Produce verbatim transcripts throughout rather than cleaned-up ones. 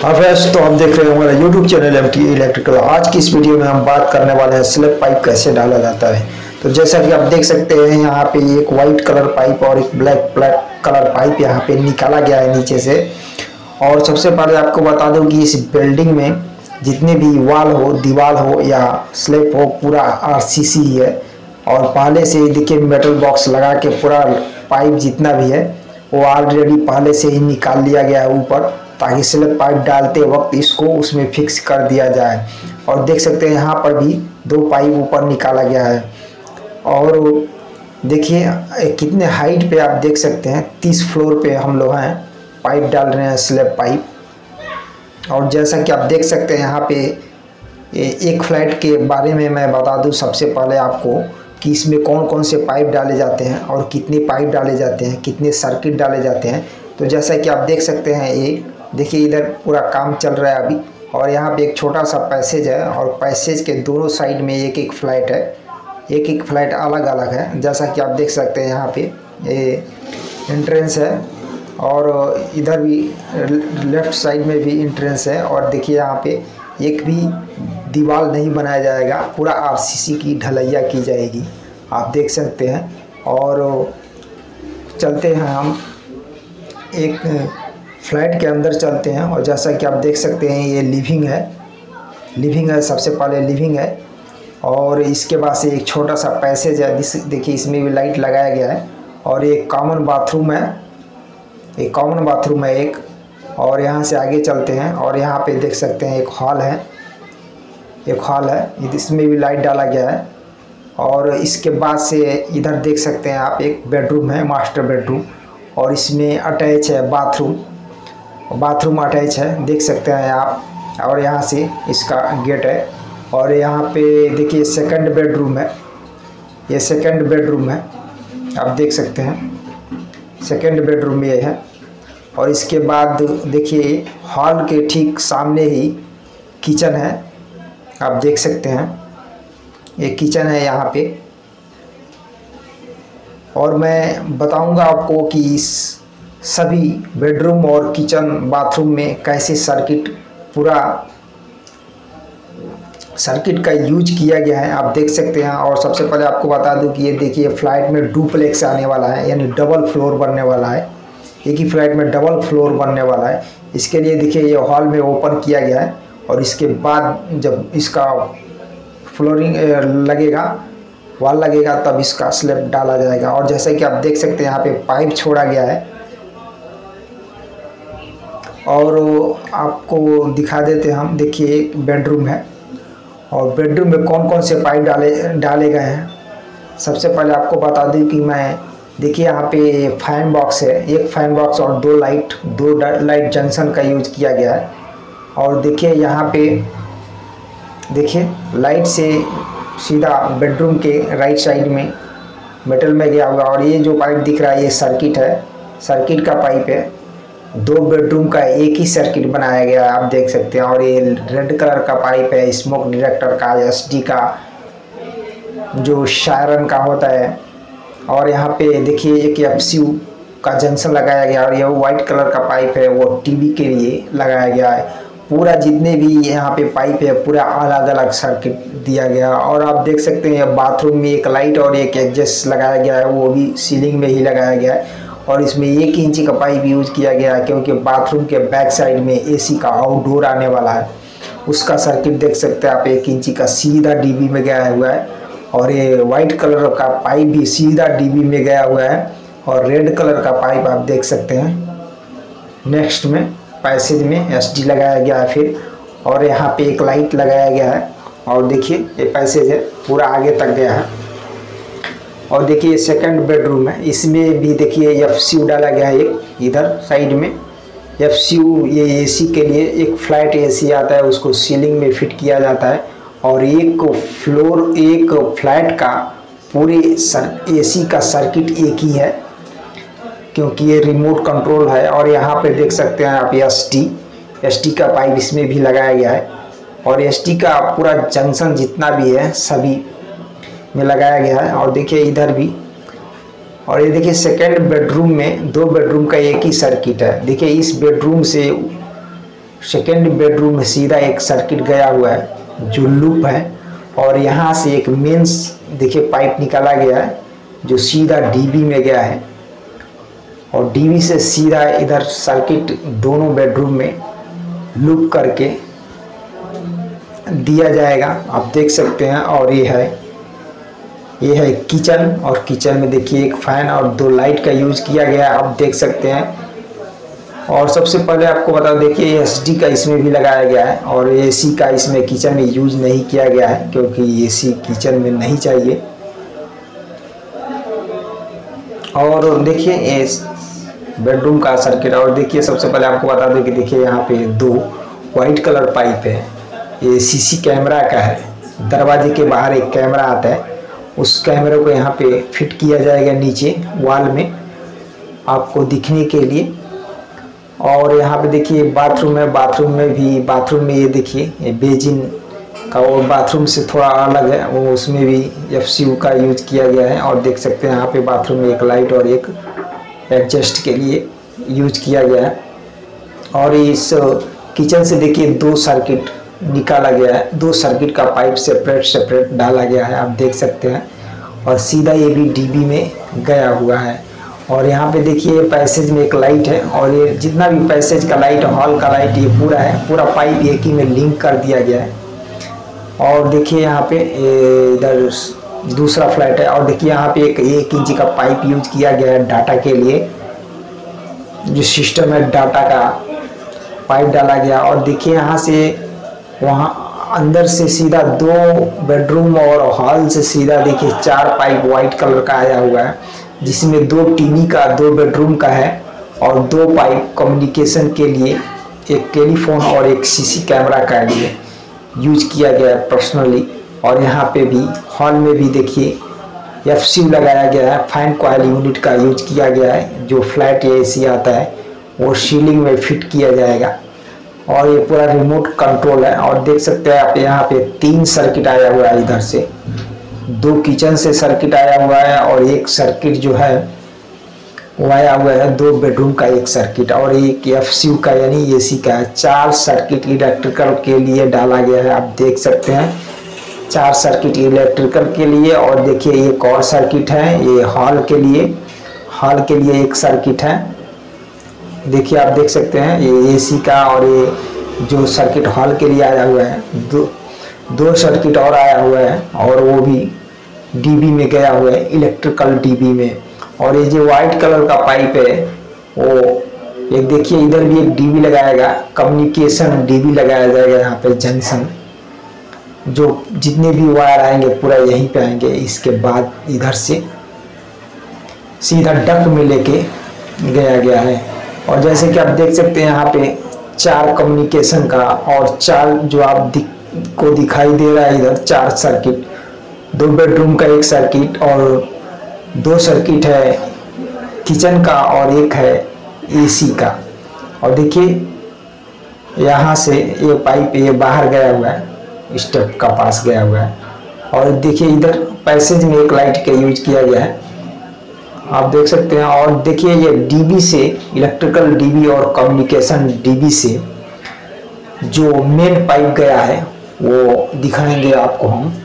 हाँ फ्रेंड्स, तो हम देख रहे हैं हमारा YouTube channel M T electrical. आज की इस वीडियो में हम बात करने वाले हैं स्लैब पाइप कैसे डाला जाता है। तो जैसा कि आप देख सकते हैं, यहाँ पे एक वाइट कलर पाइप और एक ब्लैक ब्लैक कलर पाइप यहाँ पे निकाला गया है नीचे से। और सबसे पहले आपको बता दूं कि इस बिल्डिंग में जितने भी वाल हो, दीवार हो या स्लैब हो, पूरा आर सी सी ही है। और पहले से देखिए मेटल बॉक्स लगा के पूरा पाइप जितना भी है वो ऑलरेडी पहले से ही निकाल लिया गया है ऊपर, ताकि स्लैब पाइप डालते वक्त इसको उसमें फिक्स कर दिया जाए। और देख सकते हैं यहाँ पर भी दो पाइप ऊपर निकाला गया है। और देखिए कितने हाइट पे आप देख सकते हैं, तीस फ्लोर पे हम लोग हैं, पाइप डाल रहे हैं स्लैब पाइप। और जैसा कि आप देख सकते हैं यहाँ पे एक फ्लैट के बारे में मैं बता दूं सबसे पहले आपको कि इसमें कौन कौन से पाइप डाले जाते हैं और कितने पाइप डाले जाते हैं, कितने सर्किट डाले जाते हैं। तो जैसा कि आप देख सकते हैं, ये देखिए इधर पूरा काम चल रहा है अभी। और यहाँ पे एक छोटा सा पैसेज है और पैसेज के दोनों साइड में एक एक फ्लैट है, एक एक फ्लैट अलग अलग है। जैसा कि आप देख सकते हैं यहाँ पे ये एंट्रेंस है और इधर भी लेफ्ट साइड में भी एंट्रेंस है। और देखिए यहाँ पे एक भी दीवार नहीं बनाया जाएगा, पूरा आर सी सी की ढलैया की जाएगी, आप देख सकते हैं। और चलते हैं हम एक फ्लैट के अंदर चलते हैं। और जैसा कि आप देख सकते हैं ये लिविंग है, लिविंग है सबसे पहले लिविंग है। और इसके बाद से एक छोटा सा पैसेज है, देखिए इसमें भी लाइट लगाया गया है। और एक कॉमन बाथरूम है, एक कॉमन बाथरूम है एक। और यहाँ से आगे चलते हैं और यहाँ पे देख सकते हैं एक हॉल है, एक हॉल है, इसमें भी लाइट डाला गया है। और इसके बाद से इधर देख सकते हैं आप एक बेडरूम है, मास्टर बेडरूम। और इसमें अटैच है बाथरूम, बाथरूम अटैच है, देख सकते हैं आप। और यहाँ से इसका गेट है। और यहाँ पे देखिए सेकंड बेडरूम है, ये सेकंड बेडरूम है, आप देख सकते हैं सेकंड बेडरूम ये है। और इसके बाद देखिए हॉल के ठीक सामने ही किचन है, आप देख सकते हैं ये किचन है यहाँ पे। और मैं बताऊंगा आपको कि इस सभी बेडरूम और किचन बाथरूम में कैसे सर्किट पूरा सर्किट का यूज किया गया है, आप देख सकते हैं। और सबसे पहले आपको बता दूं कि ये देखिए फ्लैट में डुप्लेक्स आने वाला है, यानी डबल फ्लोर बनने वाला है, एक ही फ्लैट में डबल फ्लोर बनने वाला है। इसके लिए देखिए ये हॉल में ओपन किया गया है। और इसके बाद जब इसका फ्लोरिंग लगेगा, वॉल लगेगा, तब इसका स्लैब डाला जाएगा। और जैसे कि आप देख सकते हैं यहाँ पे पाइप छोड़ा गया है। और आपको दिखा देते हैं हम, देखिए एक बेडरूम है और बेडरूम में कौन कौन से पाइप डाले डाले गए हैं। सबसे पहले आपको बता दूं कि मैं देखिए यहाँ पे फैन बॉक्स है, एक फैन बॉक्स और दो लाइट, दो लाइट जंक्शन का यूज किया गया है। और देखिए यहाँ पे देखिए लाइट से सीधा बेडरूम के राइट साइड में मेटल में गया हुआ। और ये जो पाइप दिख रहा है ये सर्किट है, सर्किट का पाइप है। दो बेडरूम का एक ही सर्किट बनाया गया है, आप देख सकते हैं। और ये रेड कलर का पाइप है, स्मोक डिटेक्टर का, एस डी का, जो शायरन का होता है। और यहाँ पे देखिए एक एफ सी यू का जंक्शन लगाया गया। और ये वाइट कलर का पाइप है, वो टीवी के लिए लगाया गया है। पूरा जितने भी यहाँ पे पाइप है पूरा अलग अलग सर्किट दिया गया। और आप देख सकते हैं बाथरूम में एक लाइट और एक एग्जस्ट लगाया गया है, वो भी सीलिंग में ही लगाया गया है। और इसमें एक इंची का पाइप यूज किया गया है, क्योंकि बाथरूम के बैक साइड में एसी का आउटडोर आने वाला है, उसका सर्किट देख सकते हैं आप, एक इंची का सीधा डीबी में गया हुआ है। और ये वाइट कलर का पाइप भी सीधा डीबी में गया हुआ है। और रेड कलर का पाइप आप देख सकते हैं नेक्स्ट में पैसेज में एस डी लगाया गया है फिर। और यहाँ पे एक लाइट लगाया गया है। और देखिए ये पैसेज है, पूरा आगे तक गया है। और देखिए सेकंड बेडरूम है, इसमें भी देखिए एफ सी यू डाला गया है एक इधर साइड में। एफ सी यू ये एसी के लिए एक फ्लैट एसी आता है, उसको सीलिंग में फिट किया जाता है। और एक फ्लोर एक फ्लैट का पूरे सर एसी का सर्किट एक ही है, क्योंकि ये रिमोट कंट्रोल है। और यहाँ पे देख सकते हैं आप एस टी एस टी का पाइप इसमें भी लगाया गया है। और एस टी का पूरा जंक्शन जितना भी है सभी में लगाया गया है। और देखिए इधर भी और ये देखिए सेकेंड बेडरूम में दो बेडरूम का एक ही सर्किट है। देखिए इस बेडरूम से सेकेंड बेडरूम में सीधा एक सर्किट गया हुआ है जो लूप है, और यहाँ से एक मेंस देखिए पाइप निकाला गया है जो सीधा डीबी में गया है, और डीबी से सीधा इधर सर्किट दोनों बेडरूम में लूप करके दिया जाएगा, आप देख सकते हैं। और ये है ये है किचन, और किचन में देखिए एक फैन और दो लाइट का यूज किया गया है, आप देख सकते हैं। और सबसे पहले आपको बता देखिए एसडी का इसमें भी लगाया गया है, और एसी का इसमें किचन में यूज नहीं किया गया है क्योंकि एसी किचन में नहीं चाहिए। और देखिए ये बेडरूम का सर्किट, और देखिए सबसे पहले आपको बता दें कि देखिए यहाँ पे दो वाइट कलर पाइप है, ये सीसी कैमरा का है। दरवाजे के बाहर एक कैमरा आता है, उस कैमरे को यहाँ पे फिट किया जाएगा नीचे वॉल में आपको दिखने के लिए। और यहाँ पे देखिए बाथरूम है, बाथरूम में भी बाथरूम में ये देखिए ये बेजिन का वो बाथरूम से थोड़ा अलग है, वो उसमें भी एफ सी यू का यूज किया गया है। और देख सकते हैं यहाँ पे बाथरूम में एक लाइट और एक एडजस्ट के लिए यूज किया गया है। और इस किचन से देखिए दो सर्किट निकाला गया है, दो सर्किट का पाइप सेपरेट सेपरेट डाला गया है, आप देख सकते हैं। और सीधा ये भी डीबी में गया हुआ है। और यहाँ पे देखिए पैसेज में एक लाइट है, और ये जितना भी पैसेज का लाइट हॉल का लाइट ये पूरा है, पूरा पाइप एक ही में लिंक कर दिया गया है। और देखिए यहाँ पे इधर दूसरा फ्लैट है, और देखिए यहाँ पे एक एक इंच का पाइप यूज किया गया है डाटा के लिए, जो सिस्टम है डाटा का पाइप डाला गया। और देखिए यहाँ से वहाँ अंदर से सीधा दो बेडरूम और हॉल से सीधा देखिए चार पाइप वाइट कलर का आया हुआ है, जिसमें दो टीवी का दो बेडरूम का है, और दो पाइप कम्युनिकेशन के लिए, एक टेलीफोन और एक सीसी कैमरा का लिए यूज किया गया है पर्सनली। और यहाँ पे भी हॉल में भी देखिए एफ सी यू लगाया गया है, फैन कॉइल यूनिट का यूज किया गया है, जो फ्लैट ए सी आता है वो सीलिंग में फिट किया जाएगा। और ये पूरा रिमोट कंट्रोल है। और देख सकते हैं आप यहाँ पे तीन सर्किट आया हुआ है, इधर से दो किचन से सर्किट आया हुआ है, और एक सर्किट जो है वो आया हुआ है दो बेडरूम का एक सर्किट, और एक एफ सी यू का यानी एसी का है। चार सर्किट इलेक्ट्रिकल के लिए डाला गया है, आप देख सकते हैं चार सर्किट इलेक्ट्रिकल के लिए। और देखिए एक और सर्किट है ये हॉल के लिए, हॉल के लिए एक सर्किट है, देखिए आप देख सकते हैं ये एसी का। और ये जो सर्किट हॉल के लिए आया हुआ है, दो दो सर्किट और आया हुआ है, और वो भी डीबी में गया हुआ है, इलेक्ट्रिकल डीबी में। और ये जो वाइट कलर का पाइप है वो एक देखिए इधर भी एक डीबी लगाएगा, कम्युनिकेशन डीबी लगाया जाएगा यहाँ पे जंक्शन, जो जितने भी वायर आएंगे पूरा यहीं पे आएंगे। इसके बाद इधर से सीधा डक में लेके गया गया है। और जैसे कि आप देख सकते हैं यहाँ पे चार कम्युनिकेशन का, और चार जो आप दिख, को दिखाई दे रहा है इधर चार सर्किट, दो बेडरूम का एक सर्किट, और दो सर्किट है किचन का, और एक है एसी का। और देखिए यहाँ से ये पाइप ये बाहर गया हुआ है, स्टेप का पास गया हुआ है। और देखिए इधर पैसेज में एक लाइट का यूज किया गया है, आप देख सकते हैं। और देखिए ये डीबी से इलेक्ट्रिकल डीबी और कम्युनिकेशन डीबी से जो मेन पाइप गया है वो दिखाएंगे आपको हम,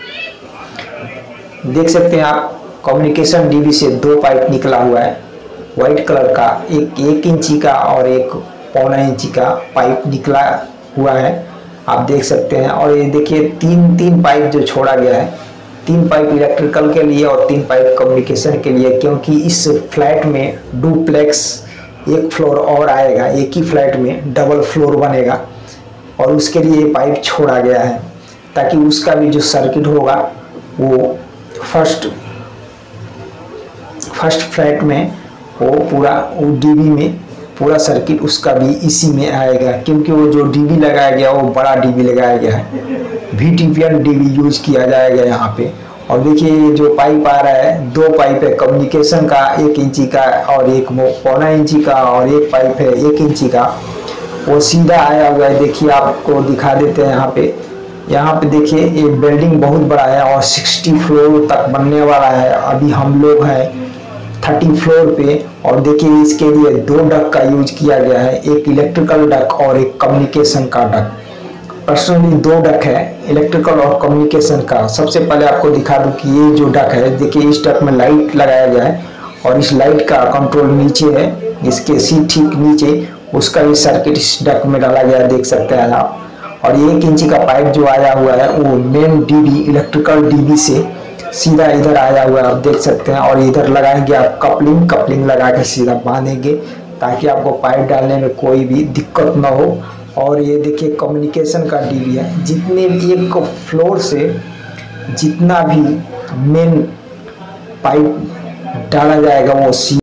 देख सकते हैं आप। कम्युनिकेशन डीबी से दो पाइप निकला हुआ है वाइट कलर का, एक एक इंची का और एक पौना इंची का पाइप निकला हुआ है, आप देख सकते हैं। और ये देखिए तीन तीन पाइप जो छोड़ा गया है, तीन पाइप इलेक्ट्रिकल के लिए और तीन पाइप कम्युनिकेशन के लिए, क्योंकि इस फ्लैट में डुप्लेक्स एक फ्लोर और आएगा, एक ही फ्लैट में डबल फ्लोर बनेगा, और उसके लिए ये पाइप छोड़ा गया है ताकि उसका भी जो सर्किट होगा वो फर्स्ट फर्स्ट फ्लैट में वो पूरा वो डीबी में पूरा सर्किट उसका भी इसी में आएगा, क्योंकि वो जो डीबी लगाया गया वो बड़ा डीबी लगाया गया है, V T P N DB use किया जाएगा यहाँ पे। और देखिए ये जो पाइप आ रहा है, दो पाइप है कम्युनिकेशन का, एक इंची का और एक पौना इंची का, और एक पाइप है एक इंची का, वो सीधा आया हुआ है। देखिए आपको दिखा देते हैं यहाँ पे, यहाँ पे देखिए ये बिल्डिंग बहुत बड़ा है और साठ फ्लोर तक बनने वाला है। अभी हम लोग हैं थर्टी फ्लोर पे। और देखिए इसके लिए दो डक का यूज किया गया है, एक इलेक्ट्रिकल डक और एक कम्युनिकेशन का डक। पर्सनली दो डक है, इलेक्ट्रिकल और कम्युनिकेशन का। सबसे पहले आपको दिखा दूं कि ये जो डक है, देखिए इस डक में लाइट लगाया गया है और इस लाइट का कंट्रोल नीचे है, इसके सी ठीक नीचे उसका भी सर्किट इस डक में डाला गया है, देख सकते हैं आप। और एक इंची का पाइप जो आया हुआ है वो मेन डीबी इलेक्ट्रिकल डीबी से सीधा इधर आया हुआ है, आप देख सकते हैं। और इधर लगाएंगे आप कपलिंग, कपलिंग लगा के सीधा बांधेंगे ताकि आपको पाइप डालने में कोई भी दिक्कत ना हो। और ये देखिए कम्युनिकेशन का डीबी है, जितने भी एक फ्लोर से जितना भी मेन पाइप डाला जाएगा वो सी